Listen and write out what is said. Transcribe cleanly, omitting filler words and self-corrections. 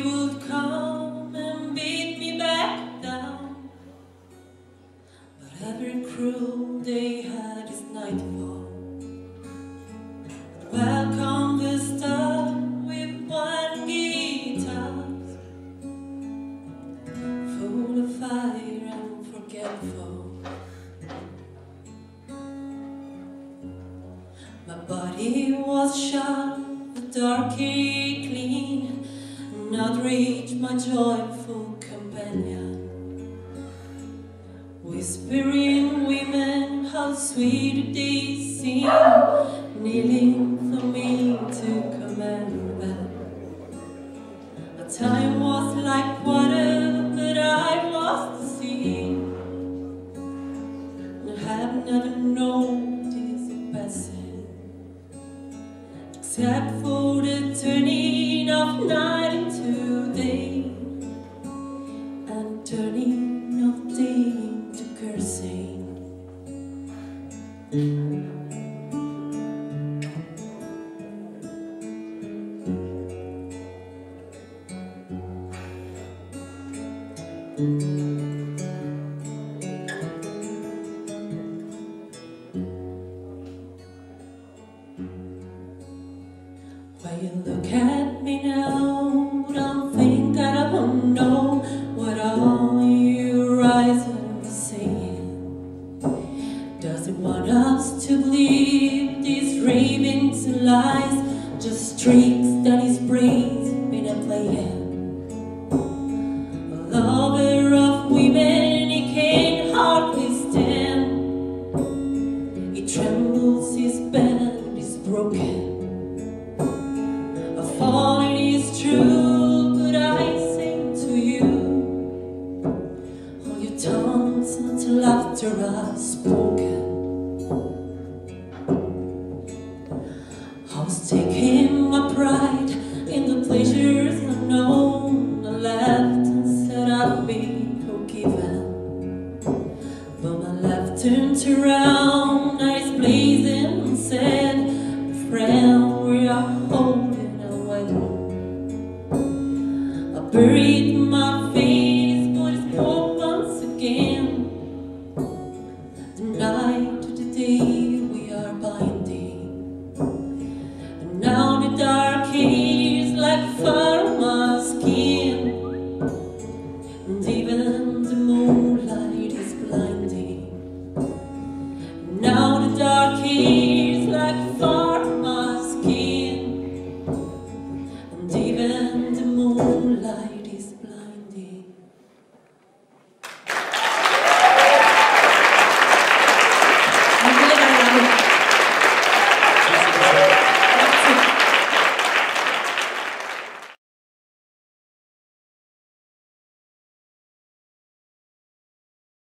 would come and beat me back down, but every cruel day had its nightfall. Welcome the star with one guitar, full of fire and forgetful. My body was sharp, but darkly clean, not reach my joyful companion. Whispering women, how sweet they seem, kneeling for me to command them. My time was like water, but I was the sea, and I have never noticed it passing, except for the turning of night into day, and turning of day into cursing. When you look at me now, don't think I don't know what all your eyes are saying. Does it want us to believe these ravings and lies, just tricks that his brain's been playing? A lover of women he can't hardly stand. He trembles, his band is broken. Falling is true, but I sing to you. Hold your tongues until after I've spoken. I was taking my pride in the pleasures unknown. I laughed and said I'd be forgiven, but my laugh turned around, eyes blazing, and said, "Friend, we are holding." I buried my face, but it spoke once again. The night to the day we are binding, and now the dark is like fire on my skin, and even the moonlight is blinding. And now the dark is like fire on my skin, and even the moonlight